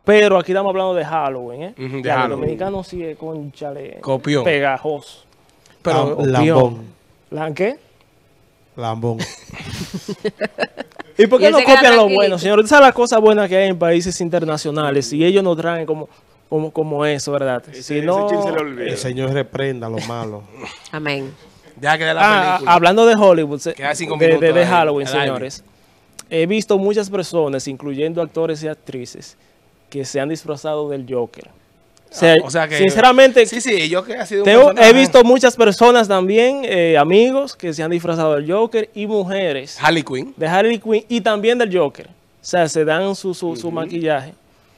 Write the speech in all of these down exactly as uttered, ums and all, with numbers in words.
pero aquí estamos hablando de Halloween, ¿eh? Ujú, de Ya, el Halloween. dominicano sí es conchale, Copión. pegajoso. Pero, Copión. Lambón. ¿La qué? Lambón. ¿Y por qué Y él no se queda copian lo tranquilito. bueno, señor? Esas son las cosas buenas que hay en países internacionales y ellos nos traen como, como, como eso, ¿verdad? Ese- Si ese no, chip se le olvida. El Señor reprenda lo malo. Amén. ya que de la Ah, película. hablando de Hollywood, se- Queda cinco de, de- minutos de ahí, Halloween, al aire. señores, he visto muchas personas, incluyendo actores y actrices, que se han disfrazado del Joker. O sea, Ah, o sea que- sinceramente, Sí, sí, yo que ha sido un tengo- personaje. he visto muchas personas también, eh, amigos, que se han disfrazado del Joker y mujeres Harley Quinn. de Harley Quinn y también del Joker. O sea, se dan su, su, su maquillaje.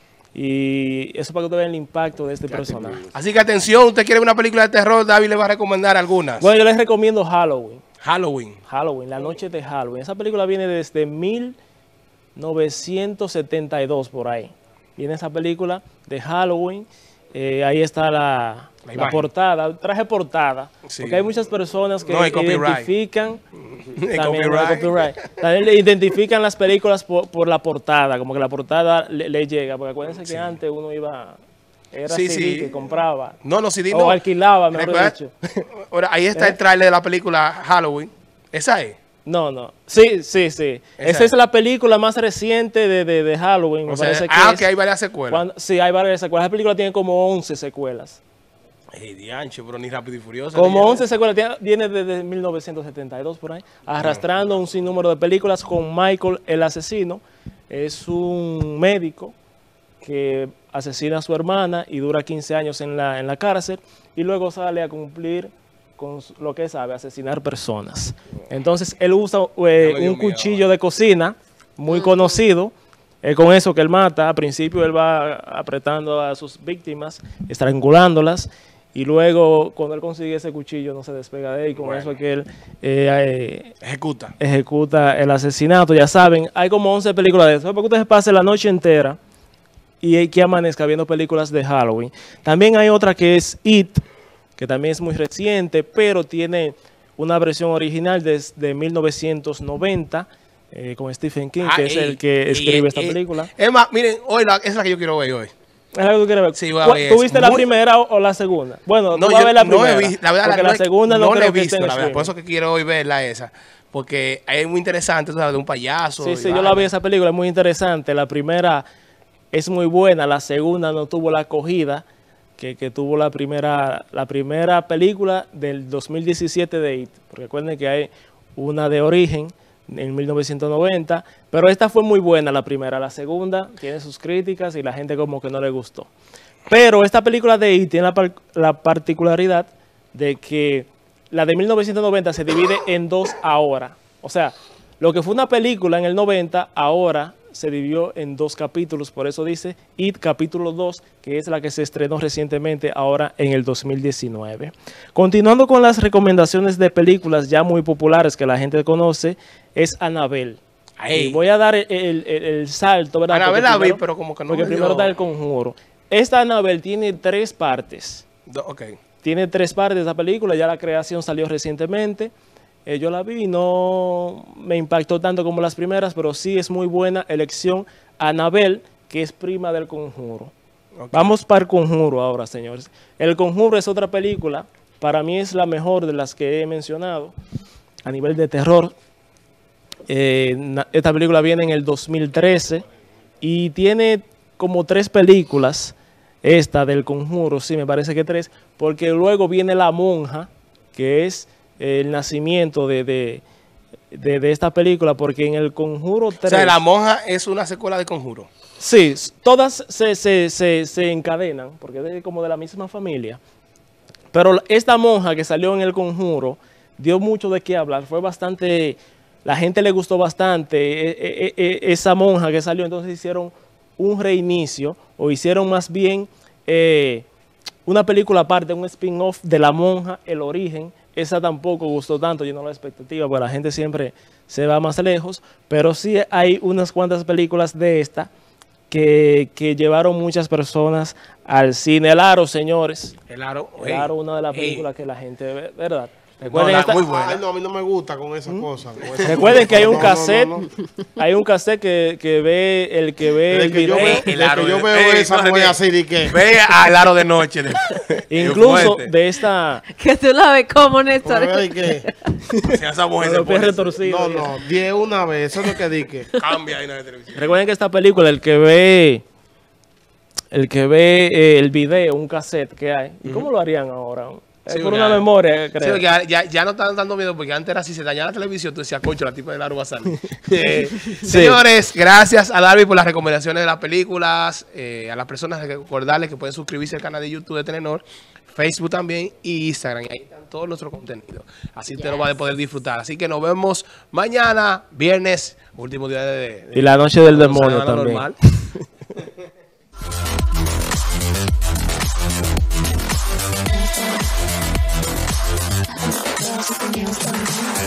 Y eso para que ustedes vean el impacto de este personaje. Así que atención, usted quiere una película de terror, David le va a recomendar algunas. Bueno, yo les recomiendo Halloween. Halloween. Halloween, la noche de Halloween. Esa película viene desde mil novecientos setenta y dos por ahí. Viene esa película de Halloween. Eh, ahí está la, La la imagen. portada, traje portada. Sí. Porque hay muchas personas que No hay copyright. identifican. El También no hay copyright. copyright. También le identifican las películas por, por la portada, como que la portada le, le llega. Porque acuérdense que antes uno iba. Era Sí, C D sí. que compraba. No, no, C D O no. alquilaba, mejor Recuerda- dicho. Ahora, ahí está el tráiler de la película Halloween. ¿Esa es? No, no. Sí, sí, sí. Esa Esa es. es la película más reciente de, de, de Halloween. Me O sea, parece que ah, es. que hay varias secuelas. Cuando- sí, hay varias secuelas. La película tiene como once secuelas. Ey, dianche, pero ni Rápido y Furioso. Como ni- once secuelas. Tiene- Viene desde mil novecientos setenta y dos por ahí. Arrastrando un sinnúmero de películas con Michael el asesino. Es un médico que asesina a su hermana y dura quince años en la, en la cárcel. Y luego sale a cumplir con su- lo que sabe, asesinar personas. Entonces él usa eh, Ya me dio un miedo cuchillo de cocina muy conocido. Es con eso que él mata. Al principio él va apretando a sus víctimas, estrangulándolas. Y luego, cuando él consigue ese cuchillo, no se despega de él. Y con eso es que él eh, eh, Ejecuta. ejecuta el asesinato. Ya saben, hay como once películas de eso. Para que ustedes pasen la noche entera y que amanezca viendo películas de Halloween. También hay otra que es It, que también es muy reciente, pero tiene una versión original desde mil novecientos noventa, eh, con Stephen King, Ah, que es ey, el que ey, escribe ey, esta ey. película. Es más, miren, hoy la, esa es la que yo quiero ver hoy. ¿Es la que tú quieres ver? Sí, voy a ¿Cu- ver ¿Tú eso. viste la Muy- primera o, o la segunda? Bueno, No, tú vas a yo ver la no primera. he visto, la verdad, porque la, la, segunda no, no la creo he que visto, esté en la verdad, por streaming. eso que quiero hoy verla esa, porque es muy interesante, tú sabes, de un payaso. Sí, y sí, yo vaina. la vi esa película, es muy interesante. La primera es muy buena, la segunda no tuvo la acogida que, que tuvo la primera, la primera película del dos mil diecisiete de It. Porque recuerden que hay una de origen en mil novecientos noventa, pero esta fue muy buena la primera. La segunda tiene sus críticas y la gente como que no le gustó. Pero esta película de It tiene la, par- la particularidad de que la de mil novecientos noventa se divide en dos ahora. O sea, lo que fue una película en el noventa, ahora se dividió en dos capítulos. Por eso dice It capítulo dos, que es la que se estrenó recientemente ahora en el dos mil diecinueve. Continuando con las recomendaciones de películas ya muy populares que la gente conoce, es Annabelle. Ey. Y voy a dar el, el- el- el salto, ¿verdad? Annabelle Porque la vi, primero- pero como que no Porque me primero dio- está el Conjuro. Esta Annabelle tiene tres partes. Do- Ok. Tiene tres partes de esa película, ya la creación salió recientemente. Eh, yo la vi y no me impactó tanto como las primeras, pero sí es muy buena elección. Annabelle, que es prima del Conjuro. Ok. Vamos para el Conjuro ahora, señores. El Conjuro es otra película, para mí es la mejor de las que he mencionado a nivel de terror. Eh, na- esta película viene en el dos mil trece y tiene como tres películas. Esta del Conjuro, sí, me parece que tres, porque luego viene La Monja, que es el nacimiento de, de, de- de esta película, porque en el Conjuro O tres... sea, La Monja es una secuela de Conjuro. Sí, s- todas se, se, se, se encadenan, porque es de- como de la misma familia. Pero la- esta monja que salió en el Conjuro dio mucho de qué hablar, fue bastante, la gente le gustó bastante e- e- e- esa monja que salió, entonces hicieron un reinicio, o hicieron más bien eh, una película aparte, un spin-off de La Monja, El Origen. Esa tampoco gustó tanto, llenó la expectativa, porque la gente siempre se va más lejos, pero sí hay unas cuantas películas de esta que, que llevaron muchas personas al cine. El Aro, señores. El Aro. El ey, Aro, una de las ey. películas que la gente ve, ¿verdad? Recuerden, la- esta- muy buena. Ay, no, a mí no me gusta con esas cosas. con esas recuerden cosas. que hay un No, no, no, cassette, no, no. hay un cassette que, que ve el que ve Desde el que yo video. veo, El desde aro que yo de- veo Ey, esa no, mujer que- así de que... Ve al aro de noche. de- Incluso fuerte. de esta Que tú la ves como como Néstor. veo y que- Si esa mujer con se los pies pone- retorcidos. No, no, diez una vez, eso es lo que dije. cambia ahí en la televisión. Recuerden que esta película, el que ve el que ve eh, el video, un cassette que hay, ¿y cómo lo harían ahora? Es Sí, por porque una ya- memoria, Sí, creo. porque ya, ya, ya no están dando miedo porque antes era así, se dañaba la televisión, tú decías, concho, la tipa del aro va a salir. Eh, Señores, gracias a Darby por las recomendaciones de las películas, eh, a las personas recordarles que pueden suscribirse al canal de YouTube de Telenor, Facebook también y Instagram, y ahí están todos nuestros contenidos. Así usted lo va a poder disfrutar. Así que nos vemos mañana, viernes, último día de... de- Y la noche del de demonio semana también. normal. Just a new